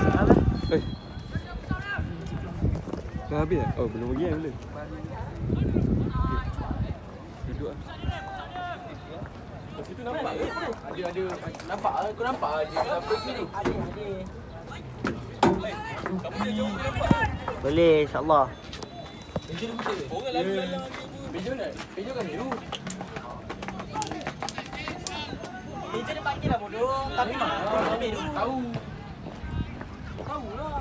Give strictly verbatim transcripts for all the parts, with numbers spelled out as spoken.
Eh. Dah habis tak? Oh, belum lagi kan belum? Duduk ah. Itu nampak ke? Ada ada nampak ah, kau nampak ah dia apa ni? Ada ada. Kamu dia jauh nampak. Boleh insya-Allah. Meja dulu saya. Orang lalu lalang meja mana? Meja kan biru. Meja dia pakailah bodoh. Tapi mana? Biru. Tahu. Tahu lah.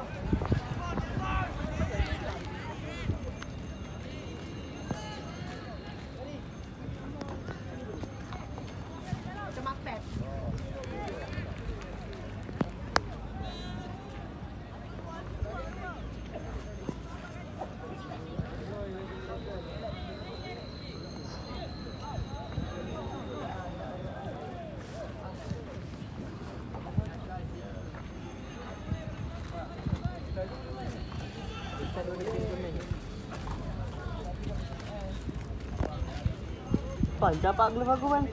Pan, dapat glove aku man.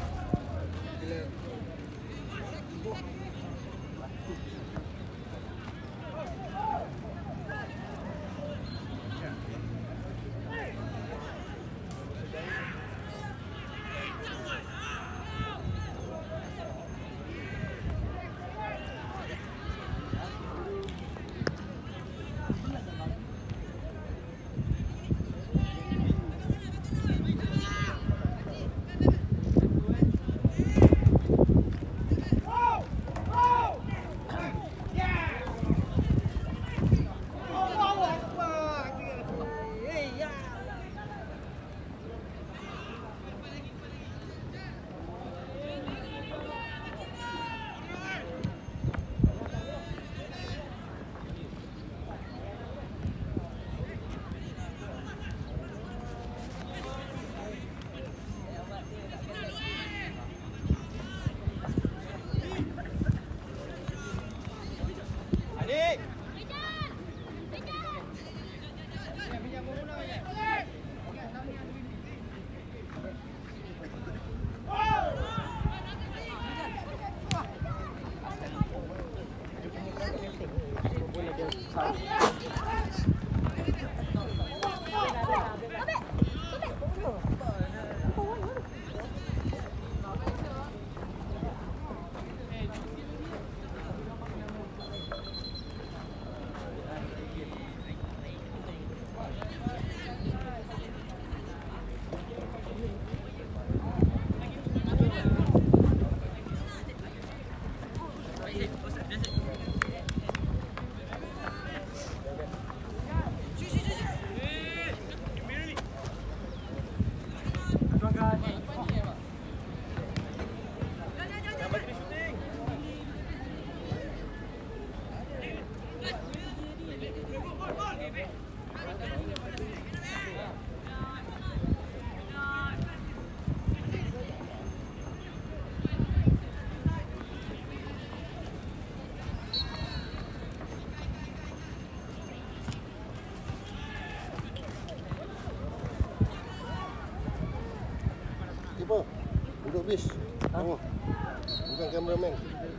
Apa? Duduk bis. Ha? Oh. Bukan kameraman.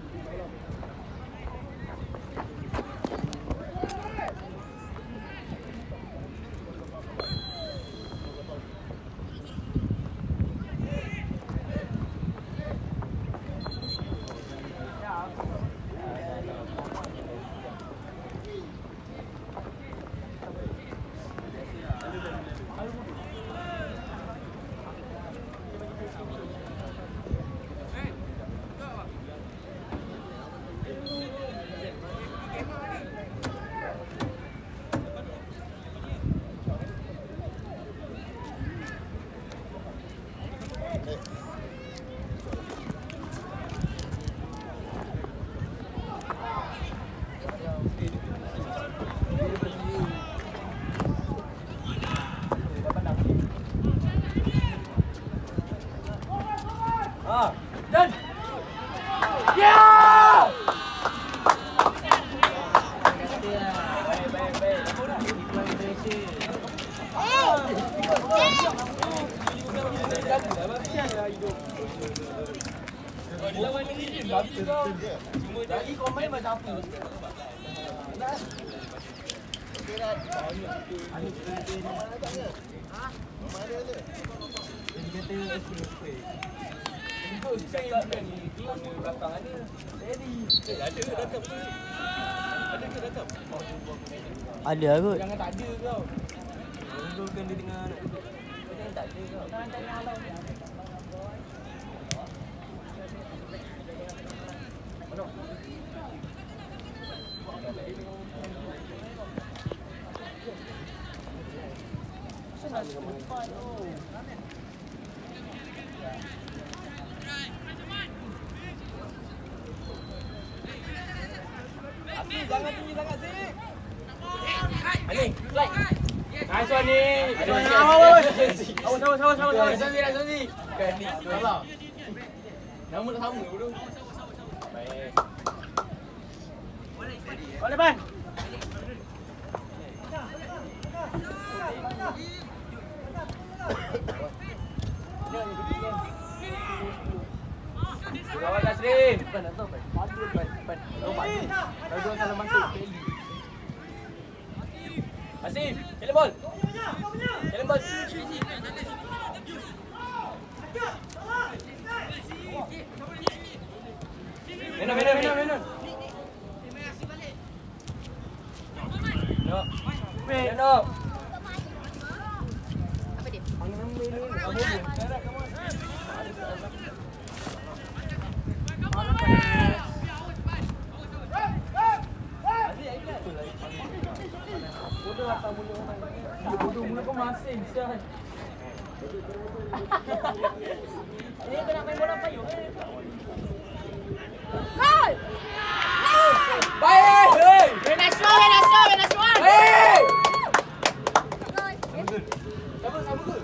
Ah, dan. Ya! Baik, baik, baik. Lawan ni bagus kau. Lagi komen macam apa? Okey dah. Ada penting. Ha? Mana dia? Dia kata okey. Itu saya kan ni kelas belakang ada. Ready. Eh ada ke datang tu? Ada ke datang? Ada kot. Jangan tak ada kau. Golkan dia tengah nak duduk. Jangan tak ada kau. Jangan tanya halau. Jangan tinggi sangat sih. Ani, slide. Nice one ni. Awas, awas, awas, awas, awas. Zanzi, Zanzi. Kan ni. Salah. Nama tak sama bodoh. Baik. Boleh, Ban. Lawan Nasrin. Ban tak tahu, Ban. Padu, Ban. Ban. Kau padu. Kau dua salah masuk. Asif, jalan bol. Jalan bol. Menon, menon, menon, menon. No. No. Apa dia? Panggil nama ini. Kamu ni. Bodoh apa mulut orang ni? Bodoh mulut kau masing sial. Ini kena main bola payung. Gol! Baik, hei. Venasio, Venasio, Venasio. Hei. Gol. Sabar, sabar.